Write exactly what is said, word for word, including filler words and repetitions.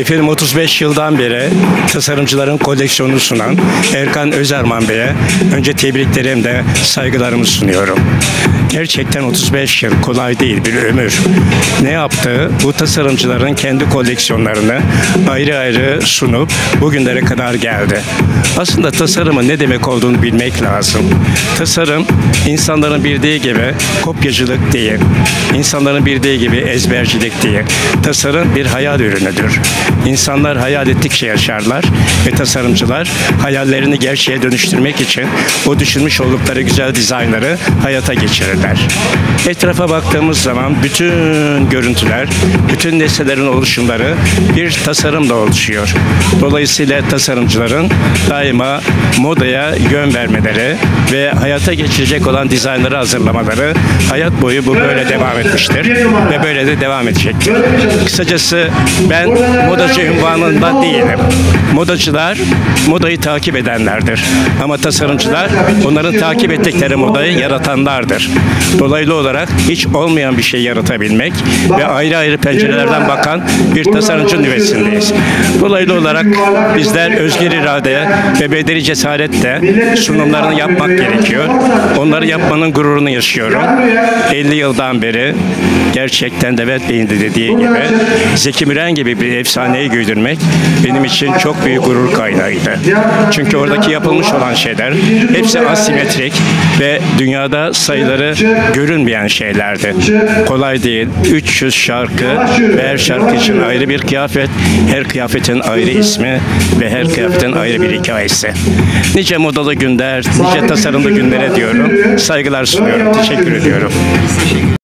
Efendim otuz beş yıldan beri tasarımcıların koleksiyonunu sunan Erkan Özerman Bey'e önce tebriklerimi de saygılarımı sunuyorum. Gerçekten otuz beş yıl kolay değil, bir ömür. Ne yaptı? Bu tasarımcıların kendi koleksiyonlarını ayrı ayrı sunup bugünlere kadar geldi. Aslında tasarımın ne demek olduğunu bilmek lazım. Tasarım, insanların bildiği gibi kopyacılık değil. İnsanların bildiği gibi ezbercilik değil. Tasarım bir hayal ürünüdür. İnsanlar hayal ettikçe yaşarlar ve tasarımcılar hayallerini gerçeğe dönüştürmek için o düşünmüş oldukları güzel dizaynları hayata geçirirler. Etrafa baktığımız zaman bütün görüntüler, bütün nesnelerin oluşumları bir tasarımla oluşuyor. Dolayısıyla tasarımcıların daima modaya yön vermeleri ve hayata geçirecek olan dizaynları hazırlamaları hayat boyu bu böyle devam etmiştir ve böyle de devam edecektir. Kısacası ben modacı ünvanında değilim. Modacılar modayı takip edenlerdir. Ama tasarımcılar onların takip ettikleri modayı yaratanlardır. Dolaylı olarak hiç olmayan bir şey yaratabilmek ve ayrı ayrı pencerelerden bakan bir tasarımcı nüvesindeyiz. Dolaylı olarak bizler özgür irade ve bedeni cesaretle sunumlarını yapmak gerekiyor. Onları yapmanın gururunu yaşıyorum. elli yıldan beri gerçekten Demet Bey'in de dediği gibi Zeki Müren gibi bir efsaneyi güldürmek benim için çok büyük gurur kaynağıydı. Çünkü oradaki yapılmış olan şeyler hepsi asimetrik ve dünyada sayıları görünmeyen şeylerdi. Kolay değil. üç yüz şarkı ve her şarkı için ayrı bir kıyafet, her kıyafetin ayrı ismi ve her kıyafetin ayrı bir hikayesi. Nice modalı günler, nice tasarımlı günlere diyorum. Saygılar sunuyorum. Teşekkür ediyorum.